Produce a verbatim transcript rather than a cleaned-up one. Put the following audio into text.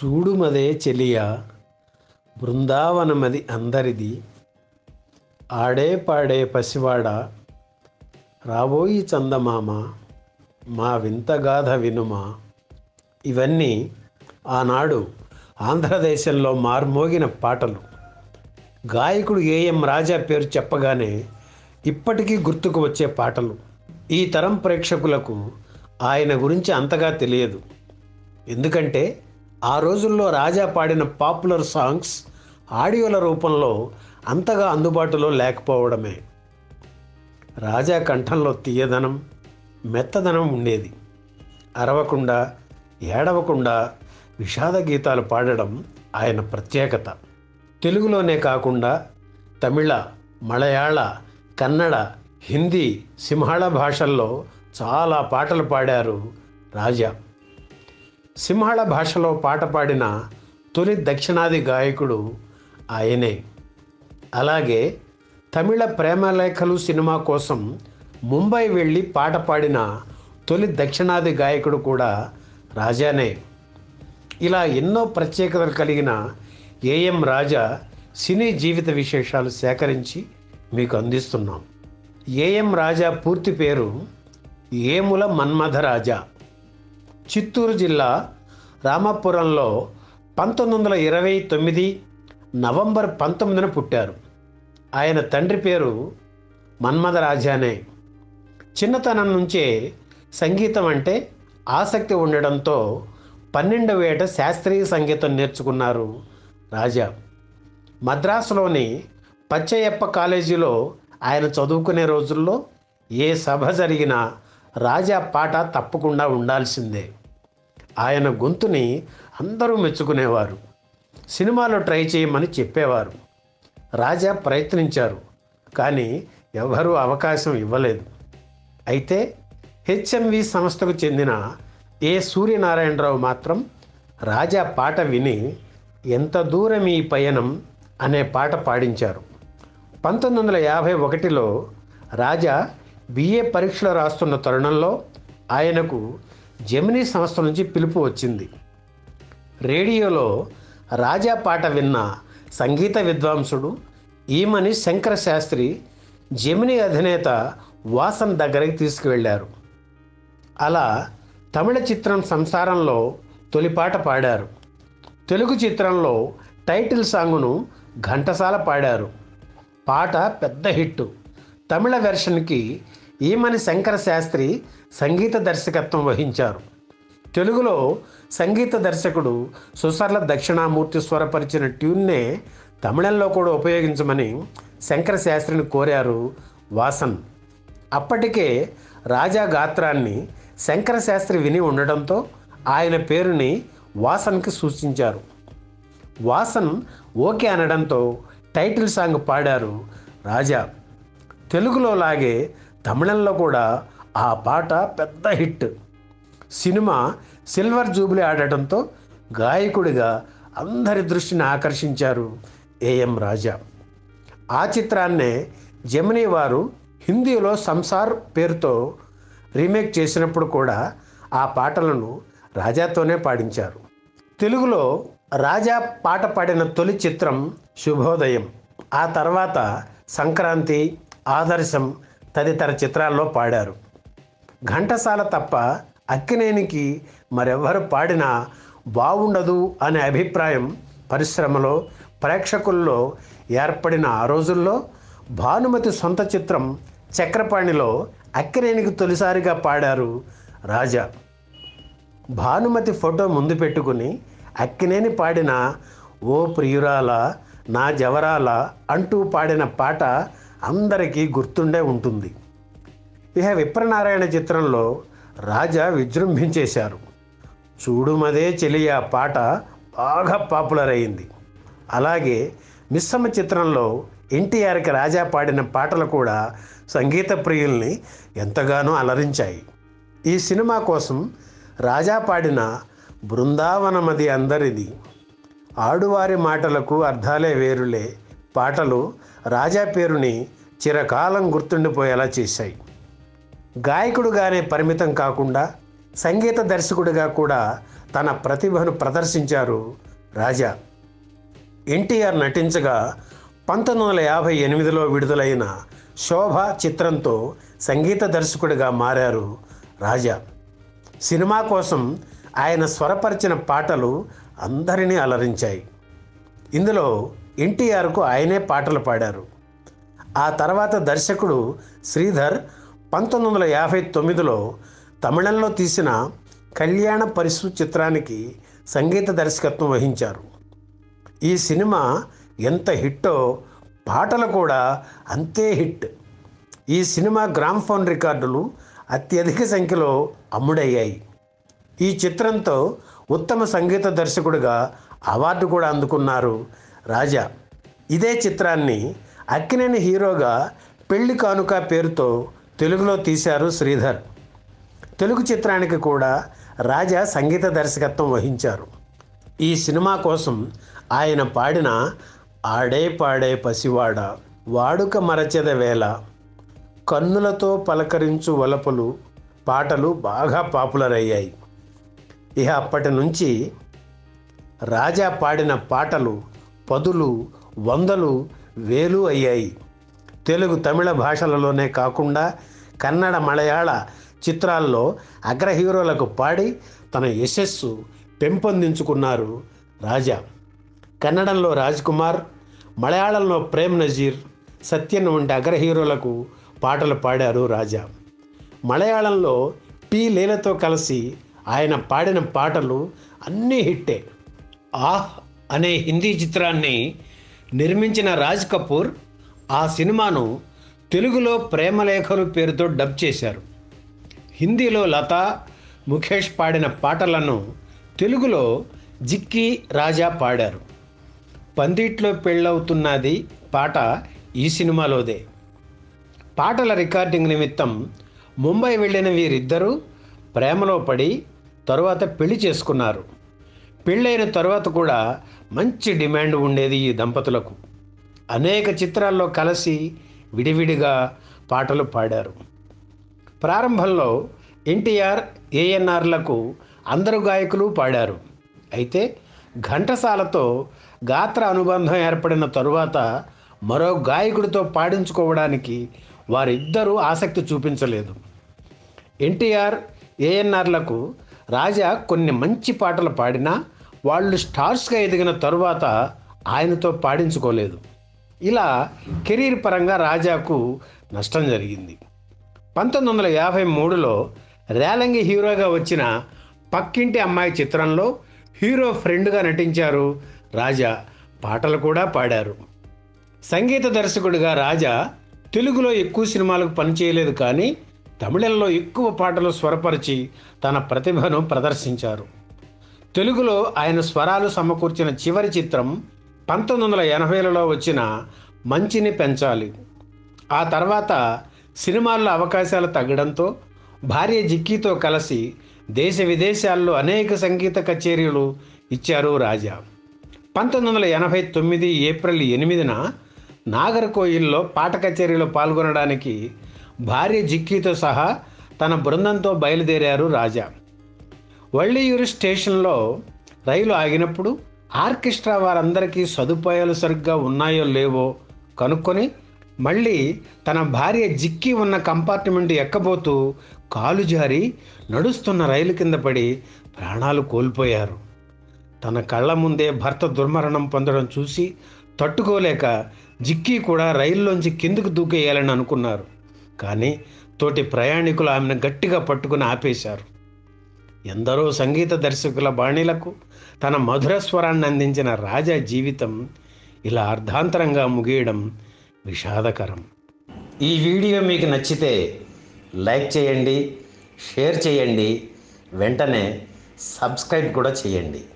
చూడుమదే చెలియా బృందావనమది అందరిది, ఆడే పాడే పసివాడ రాబోయి చందమామ మా వింతగాథ వినుమా. ఇవన్నీ ఆనాడు ఆంధ్రదేశంలో మార్మోగిన పాటలు. గాయకుడు ఏఎం రాజా పేరు చెప్పగానే ఇప్పటికీ గుర్తుకు వచ్చే పాటలు. ఈ తరం ప్రేక్షకులకు ఆయన గురించి అంతగా తెలియదు. ఎందుకంటే ఆ రోజుల్లో రాజా పాడిన పాపులర్ సాంగ్స్ ఆడియోల రూపంలో అంతగా అందుబాటులో లేకపోవడమే. రాజా కంఠంలో తీయదనం, మెత్తదనం ఉండేది. అరవకుండా, ఏడవకుండా విషాద గీతాలు పాడడం ఆయన ప్రత్యేకత. తెలుగులోనే కాకుండా తమిళ, మలయాళ, కన్నడ, హిందీ, సింహళ భాషల్లో చాలా పాటలు పాడారు రాజా. సింహళ భాషలో పాట పాడిన తొలి దక్షిణాది గాయకుడు ఆయనే. అలాగే తమిళ ప్రేమలేఖలు సినిమా కోసం ముంబై వెళ్ళి పాట పాడిన తొలి దక్షిణాది గాయకుడు కూడా రాజానే. ఇలా ఎన్నో ప్రత్యేకతలు కలిగిన ఏఎం రాజా సినీ జీవిత విశేషాలు సేకరించి మీకు అందిస్తున్నాం. ఏఎం రాజా పూర్తి పేరు ఏముల మన్మథరాజా. చిత్తూరు జిల్లా రామాపురంలో పంతొమ్మిది వందల ఇరవై తొమ్మిది నవంబర్ పంతొమ్మిదిన పుట్టారు. ఆయన తండ్రి పేరు మన్మథరాజానే. చిన్నతనం నుంచే సంగీతం అంటే ఆసక్తి ఉండడంతో పన్నెండవ ఏట శాస్త్రీయ సంగీతం నేర్చుకున్నారు రాజా. మద్రాసులోని పచ్చయ్యప్ప కాలేజీలో ఆయన చదువుకునే రోజుల్లో ఏ సభ జరిగినా రాజా పాట తప్పకుండా ఉండాల్సిందే. ఆయన గొంతుని అందరూ మెచ్చుకునేవారు. సినిమాలో ట్రై చేయమని చెప్పేవారు. రాజా ప్రయత్నించారు, కానీ ఎవరూ అవకాశం ఇవ్వలేదు. అయితే హెచ్ఎంవి సంస్థకు చెందిన ఏ సూర్యనారాయణరావు మాత్రం రాజా పాట విని ఎంత దూరం ఈ పయనం అనే పాట పాడించారు. పంతొమ్మిది వందల యాభై ఒకటిలో రాజా బిఏ పరీక్షలు రాస్తున్న తరుణంలో ఆయనకు జెమినీ సంస్థ నుంచి పిలుపు వచ్చింది. రేడియోలో రాజా పాట విన్న సంగీత విద్వాంసుడు ఈమని శంకర శాస్త్రి జెమినీ అధినేత వాసన్ దగ్గరికి తీసుకువెళ్ళారు. అలా తమిళ చిత్రం సంసారంలో తొలిపాట పాడారు. తెలుగు చిత్రంలో టైటిల్ సాంగును ఘంటసాల పాడారు. పాట పెద్ద హిట్టు. తమిళ వెర్షన్కి ఈమని శంకర శాస్త్రి సంగీత దర్శకత్వం వహించారు. తెలుగులో సంగీత దర్శకుడు సుసర్ల దక్షిణామూర్తి స్వరపరిచిన ట్యూన్నే తమిళంలో కూడా ఉపయోగించమని శంకర శాస్త్రిని కోరారు వాసన్. అప్పటికే రాజా గాత్రాన్ని శంకర శాస్త్రి విని ఉండడంతో ఆయన పేరుని వాసన్కి సూచించారు. వాసన్ ఓకే అనడంతో టైటిల్ సాంగ్ పాడారు రాజా. తెలుగులో లాగే తమిళంలో కూడా ఆ పాట పెద్ద హిట్. సినిమా సిల్వర్ జూబ్లీ ఆడటంతో గాయకుడిగా అందరి దృష్టిని ఆకర్షించారు ఏఎం రాజా. ఆ చిత్రాన్నే జెమినీ వారు హిందీలో సంసార్ పేరుతో రీమేక్ చేసినప్పుడు కూడా ఆ పాటలను రాజాతోనే పాడించారు. తెలుగులో రాజా పాట పాడిన తొలి చిత్రం శుభోదయం. ఆ తర్వాత సంక్రాంతి, ఆదర్శం తదితర చిత్రాల్లో పాడారు. ఘంటసాల తప్ప అక్కినేనికి మరెవరు పాడినా బాగుండదు అనే అభిప్రాయం పరిశ్రమలో, ప్రేక్షకుల్లో ఏర్పడిన ఆ రోజుల్లో భానుమతి సొంత చిత్రం చక్రపాణిలో అక్కినేనికి తొలిసారిగా పాడారు రాజా. భానుమతి ఫోటో ముందు పెట్టుకుని అక్కినేని పాడిన ఓ ప్రియురాల నా జవరాల అంటూ పాడిన పాట అందరికీ గుర్తుండే ఉంటుంది. ఇహ విప్రనారాయణ చిత్రంలో రాజా విజృంభించేశారు. చూడుమదే చెలియా పాట బాగా పాపులర్ అయింది. అలాగే మిస్సమ్మ చిత్రంలో ఎన్టీఆర్కి రాజా పాడిన పాటలు కూడా సంగీత ప్రియుల్ని ఎంతగానో అలరించాయి. ఈ సినిమా కోసం రాజా పాడిన బృందావనమది అందరిది, ఆడువారి మాటలకు అర్థాలే వేరులే పాటలు రాజా పేరుని చిరకాలం గుర్తుండిపోయేలా చేశాయి. గాయకుడుగానే పరిమితం కాకుండా సంగీత దర్శకుడిగా కూడా తన ప్రతిభను ప్రదర్శించారు రాజా. ఎన్టీఆర్ నటించగా పంతొమ్మిది వందల యాభై ఎనిమిదిలో విడుదలైన శోభ చిత్రంతో సంగీత దర్శకుడిగా మారారు రాజా. సినిమా కోసం ఆయన స్వరపరిచిన పాటలు అందరినీ అలరించాయి. ఇందులో ఎన్టీఆర్కు ఆయనే పాటలు పాడారు. ఆ తర్వాత దర్శకుడు శ్రీధర్ పంతొమ్మిది వందల యాభై తొమ్మిదిలో తమిళంలో తీసిన కళ్యాణ పరిసు చిత్రానికి సంగీత దర్శకత్వం వహించారు. ఈ సినిమా ఎంత హిట్టో పాటలు కూడా అంతే హిట్. ఈ సినిమా గ్రామ్ఫోన్ రికార్డులు అత్యధిక సంఖ్యలో అమ్ముడయ్యాయి. ఈ చిత్రంతో ఉత్తమ సంగీత దర్శకుడిగా అవార్డు కూడా అందుకున్నారు రాజా. ఇదే చిత్రాన్ని అక్కినేని హీరోగా పెళ్లి కానుక పేరుతో తెలుగులో తీశారు శ్రీధర్. తెలుగు చిత్రానికి కూడా రాజా సంగీత దర్శకత్వం వహించారు. ఈ సినిమా కోసం ఆయన పాడిన ఆడే పాడే పసివాడ, వాడుక మరచెద వేళ, కన్నులతో పలకరించు వలపులు పాటలు బాగా పాపులర్ అయ్యాయి. ఇక అప్పటి నుంచి రాజా పాడిన పాటలు పదులు వందలు వేలు అయ్యాయి. తెలుగు తమిళ భాషలలోనే కాకుండా కన్నడ మలయాళ చిత్రాల్లో అగ్ర హీరోలకు పాడి తన యశస్సు పెంపొందించుకున్నారు రాజా. కన్నడంలో రాజ్ కుమార్, మలయాళంలో ప్రేమ్ నజీర్, సత్యన్ వంటి అగ్ర హీరోలకు పాటలు పాడారు రాజా. మలయాళంలో పి లీలతో కలిసి ఆయన పాడిన పాటలు అన్నీ హిట్టే. ఆహ్ అనే హిందీ చిత్రాన్ని నిర్మించిన రాజ్ కపూర్ ఆ సినిమాను తెలుగులో ప్రేమలేఖలు పేరుతో డబ్ చేశారు. హిందీలో లతా, ముఖేష్ పాడిన పాటలను తెలుగులో జిక్కి రాజా పాడారు. పందిట్లో పెళ్ళవుతున్నది పాట ఈ సినిమాలోదే. పాటల రికార్డింగ్ నిమిత్తం ముంబై వెళ్ళిన వీరిద్దరూ ప్రేమలో పడి తరువాత పెళ్లి చేసుకున్నారు. పెళ్ళైన తరువాత కూడా మంచి డిమాండ్ ఉండేది ఈ దంపతులకు. అనేక చిత్రాల్లో కలిసి విడివిడిగా పాటలు పాడారు. ప్రారంభంలో ఎన్టీఆర్, ఏఎన్ఆర్లకు అందరు గాయకులు పాడారు. అయితే ఘంటసాలతో గాత్ర అనుబంధం ఏర్పడిన తరువాత మరో గాయకుడితో పాడించుకోవడానికి వారిద్దరూ ఆసక్తి చూపించలేదు. ఎన్టీఆర్, ఏఎన్ఆర్లకు రాజా కొన్ని మంచి పాటలు పాడినా వాళ్ళు స్టార్స్గా ఎదిగిన తరువాత ఆయనతో పాడించుకోలేదు. ఇలా కెరీర్ పరంగా రాజాకు నష్టం జరిగింది. పంతొమ్మిది వందల యాభై మూడులో రేలంగి హీరోగా వచ్చిన పక్కింటి అమ్మాయి చిత్రంలో హీరో ఫ్రెండ్గా నటించారు రాజా. పాటలు కూడా పాడారు. సంగీత దర్శకుడిగా రాజా తెలుగులో ఎక్కువ సినిమాలకు పనిచేయలేదు, కానీ తమిళంలో ఎక్కువ పాటలు స్వరపరిచి తన ప్రతిభను ప్రదర్శించారు. తెలుగులో ఆయన స్వరాలు సమకూర్చిన చివరి చిత్రం పంతొమ్మిది వందల ఎనభైలలో వచ్చిన మంచిని పెంచాలి. ఆ తర్వాత సినిమాల్లో అవకాశాలు తగ్గడంతో భార్య జిక్కీతో కలిసి దేశ విదేశాల్లో అనేక సంగీత కచేరీలు ఇచ్చారు రాజా. పంతొమ్మిది వందల ఎనభై తొమ్మిది ఏప్రిల్ ఎనిమిదిన నాగర్కోయిల్లో పాట కచేరీలో పాల్గొనడానికి భార్య జిక్కీతో సహా తన బృందంతో బయలుదేరారు రాజా. వళ్ళియూరు స్టేషన్లో రైలు ఆగినప్పుడు ఆర్కెస్ట్రా వారందరికీ సదుపాయాలు సరిగ్గా ఉన్నాయో లేవో కనుక్కొని మళ్ళీ తన భార్య జిక్కీ ఉన్న కంపార్ట్మెంట్ ఎక్కబోతూ కాలు జారి నడుస్తున్న రైలు కింద పడి ప్రాణాలు కోల్పోయారు. తన కళ్ళ ముందే భర్త దుర్మరణం పొందడం చూసి తట్టుకోలేక జిక్కీ కూడా రైల్లోంచి కిందకు దూకేయాలని అనుకున్నారు. కానీ తోటి ప్రయాణికులు ఆమెను గట్టిగా పట్టుకుని ఆపేశారు. ఎందరో సంగీత దర్శకుల బాణీలకు తన మధుర స్వరాన్ని అందించిన రాజా జీవితం ఇలా అర్ధాంతరంగా ముగియడం విషాదకరం. ఈ వీడియో మీకు నచ్చితే లైక్ చేయండి, షేర్ చేయండి, వెంటనే సబ్స్క్రైబ్ కూడా చేయండి.